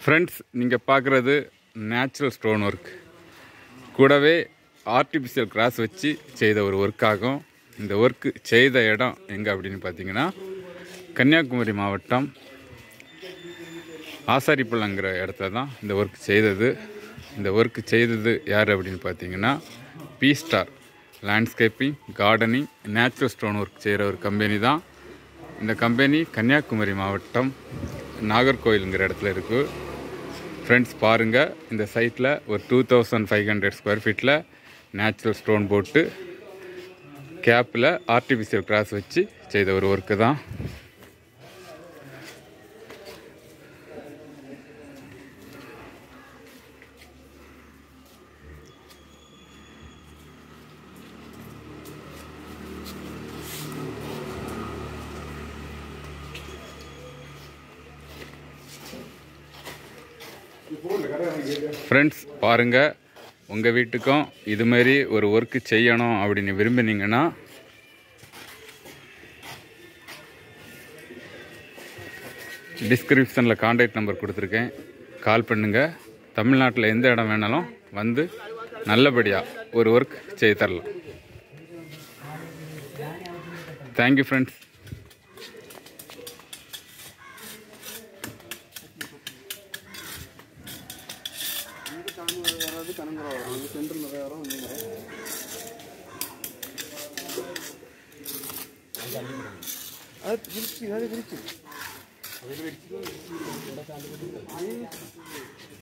Friends, நீங்கள் பார்க்குறது natural stone work கூடவே ஆர்டிஃபிஷியல் கிராஸ் வச்சு செய்த ஒரு ஒர்க் ஆகும். இந்த ஒர்க்கு செய்த இடம் எங்கே அப்படின்னு பார்த்தீங்கன்னா கன்னியாகுமரி மாவட்டம் ஆசாரிப்பள்ளங்கிற இடத்துல தான் இந்த ஒர்க் செய்தது. இந்த ஒர்க்கு செய்தது யார் அப்படின்னு பார்த்தீங்கன்னா B star landscaping, gardening, natural stone work செய்கிற ஒரு கம்பெனி தான். இந்த கம்பெனி கன்னியாகுமரி மாவட்டம் நாகர்கோயிலுங்கிற இடத்துல இருக்குது. ஃப்ரெண்ட்ஸ் பாருங்கள், இந்த சைட்டில் ஒரு 2500 ஸ்கொயர் ஃபீட்டில் நேச்சுரல் ஸ்டோன் போட்டு கேப்பில் ஆர்டிஃபிஷியல் கிராஸ் வச்சு செய்த ஒரு ஒர்க்கு தான். ஃப்ரெண்ட்ஸ் பாருங்கள், உங்கள் வீட்டுக்கும் இதுமாரி ஒரு ஒர்க்கு செய்யணும் அப்படின்னு விரும்பினீங்கன்னா டிஸ்கிரிப்ஷனில் கான்டாக்ட் நம்பர் கொடுத்துருக்கேன், கால் பண்ணுங்கள். தமிழ்நாட்டில் எந்த இடம் வேணாலும் வந்து நல்லபடியாக ஒரு ஒர்க் செய்து தரலாம். Thank you friends. அது